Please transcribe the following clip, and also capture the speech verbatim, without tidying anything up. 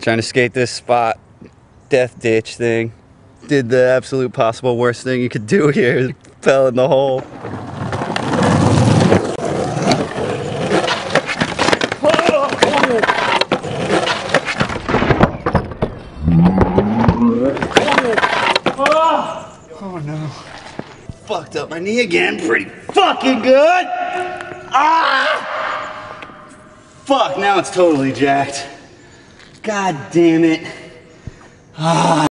Trying to skate this spot, death ditch thing. Did the absolute possible worst thing you could do here. Fell in the hole. Oh no. Fucked up my knee again pretty fucking good. Ah! Fuck, now it's totally jacked. God damn it. Ah.